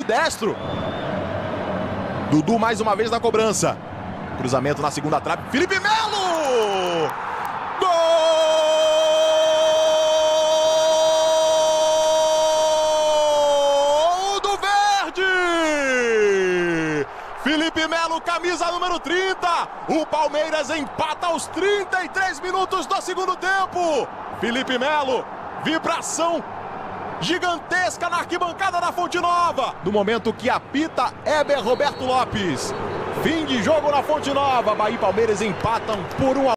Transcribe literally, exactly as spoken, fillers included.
ambidestro. Dudu mais uma vez na cobrança. Cruzamento na segunda trave. Felipe Melo! Gol do Verde! Felipe Melo, camisa número trinta. O Palmeiras empata aos trinta e três minutos do segundo tempo. Felipe Melo, vibração gigantesca na arquibancada da Fonte Nova. No momento que apita Heber Roberto Lopes. Fim de jogo na Fonte Nova. Bahia e Palmeiras empatam por um a um.